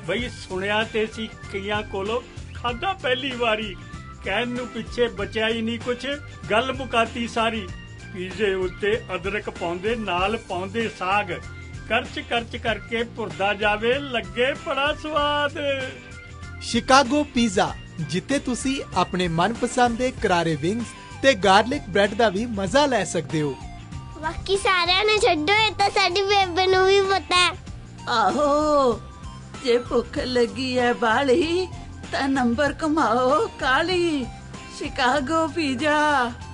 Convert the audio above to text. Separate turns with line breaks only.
ਬਈ ਸੁਣਿਆ ਤੇ ਸੀ ਕਈਆਂ ਕੋਲੋਂ, ਖਾਧਾ ਪਹਿਲੀ ਵਾਰੀ, ਕਹਿਣ ਨੂੰ ਪਿੱਛੇ ਬਚਿਆ ਹੀ ਨਹੀਂ ਕੁਛ, ਗੱਲ ਮੁਕਾਤੀ ਸਾਰੀ। ਪੀਜ਼ੇ ਉੱਤੇ ਅਦਰਕ ਪਾਉਂਦੇ, ਨਾਲ ਪਾਉਂਦੇ ਸਾਗ, ਕਰਚ ਕਰਚ ਕਰਕੇ ਭੁਰਦਾ ਜਾਵੇ, ਲੱਗੇ ਬੜਾ ਸਵਾਦ।
ਸ਼ਿਕਾਗੋ ਪੀਜ਼ਾ, ਜਿੱਥੇ ਤੁਸੀਂ ਆਪਣੇ ਮਨਪਸੰਦ ਦੇ ਕਰਾਰੇ ਵਿੰਗਸ ਤੇ ਗਾਰਲਿਕ ਬ੍ਰੈਡ ਦਾ ਵੀ ਮਜ਼ਾ ਲੈ ਸਕਦੇ ਹੋ।
ਬਾਕੀ ਸਾਰਿਆਂ ਨੂੰ ਛੱਡੋ, ਇਹ ਤਾਂ ਸਾਡੀ ਬੇਬੇ ਨੂੰ ਵੀ ਪਤਾ ਹੈ।
ਆਹੋ, ਜੇ ਭੁੱਖ ਲੱਗੀ ਹੈ ਬਾਲੀ ਤਾਂ ਨੰਬਰ ਘੁਮਾਓ ਕਾਲੀ। Chicago pizza.